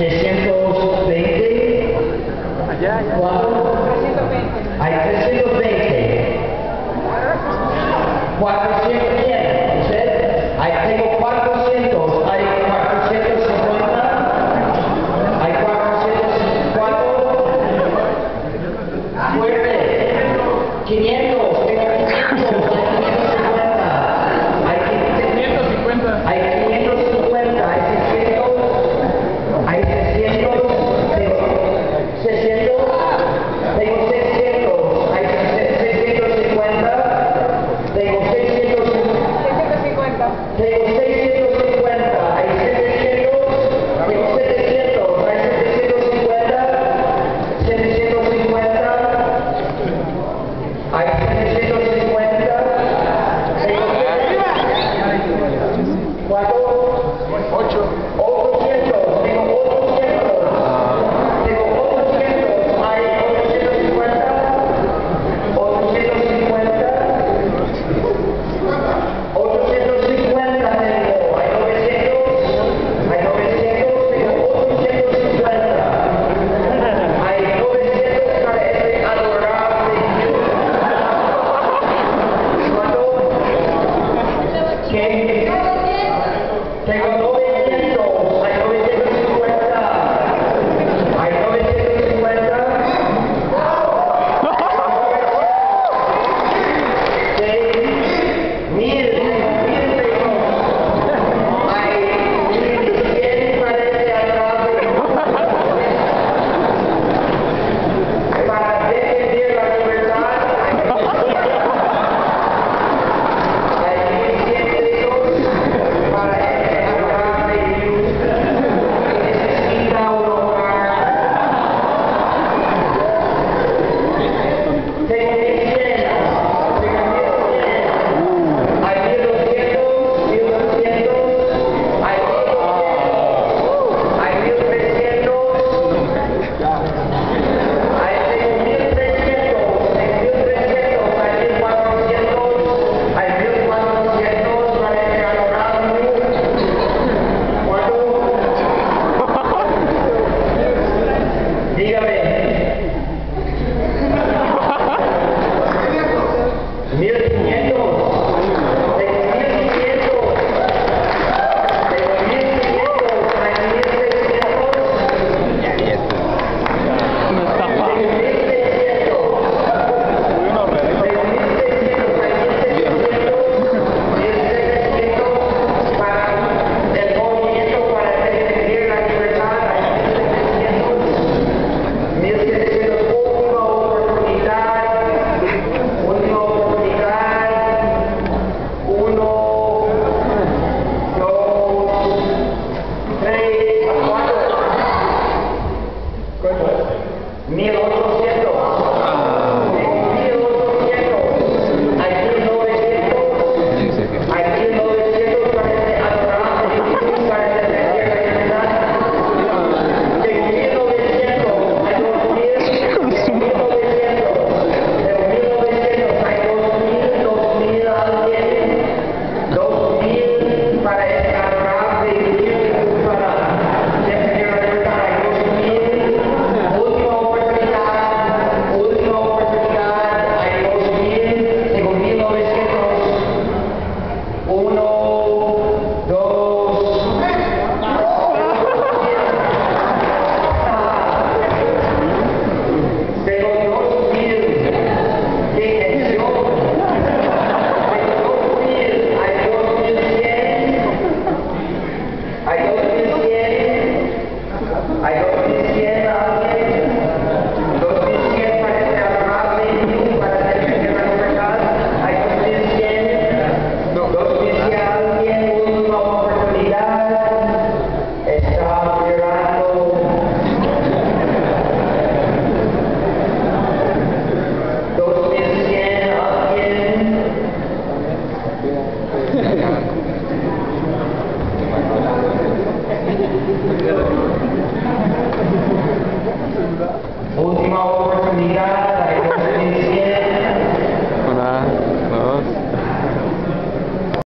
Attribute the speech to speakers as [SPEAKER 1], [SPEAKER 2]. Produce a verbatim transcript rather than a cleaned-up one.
[SPEAKER 1] trescientos veinte.
[SPEAKER 2] Allá, allá.
[SPEAKER 1] ¿Cuánto?
[SPEAKER 3] trescientos veinte.
[SPEAKER 1] Hay trescientos veinte. cuatrocientos quién? ¿Usted? Ahí tengo cuatrocientos. Hay cuatrocientos cincuenta. Hay cuatrocientos cincuenta. Fuerte. quinientos. Tengo quinientos. Hay quinientos cincuenta. Hay
[SPEAKER 2] quinientos cincuenta.
[SPEAKER 1] quinientos cincuenta. Hay seiscientos. Hay seiscientos. Tengo seiscientos. Tengo seiscientos. Hay seiscientos cincuenta. Tengo seiscientos cincuenta.
[SPEAKER 3] seiscientos cincuenta.
[SPEAKER 1] Tengo